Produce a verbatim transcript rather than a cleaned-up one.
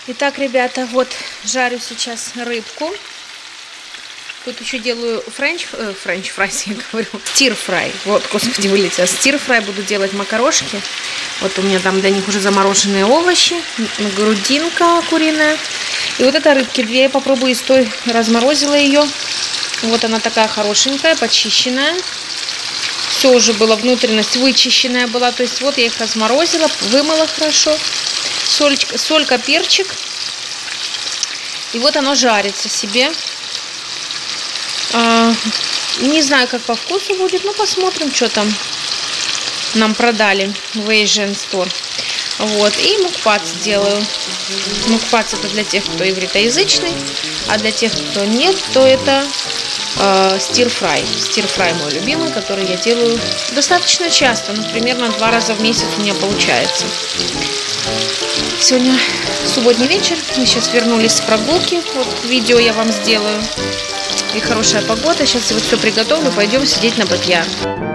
Итак, ребята, вот жарю сейчас рыбку. Тут еще делаю френч, э, френч фрайс, я говорю, стир-фрай. Вот, господи, вылетело. Стир-фрай буду делать макарошки. Вот у меня там для них уже замороженные овощи, грудинка куриная. И вот это рыбки две, я попробую из той, разморозила ее. Вот она такая хорошенькая, почищенная. Все уже было, внутренность вычищенная была. То есть вот я их разморозила, вымыла хорошо. Солька, солька, перчик. И вот оно жарится себе. А, не знаю, как по вкусу будет, но посмотрим, что там нам продали в Asian Store. Вот, и мукпац делаю. Мукпац это для тех, кто ивритоязычный, а для тех, кто нет, то это э, стир-фрай. Стир-фрай мой любимый, который я делаю достаточно часто, ну, примерно два раза в месяц у меня получается. Сегодня субботний вечер, мы сейчас вернулись с прогулки, вот видео я вам сделаю. И хорошая погода, сейчас я вот все приготовлю, пойдем сидеть на бак-ярд.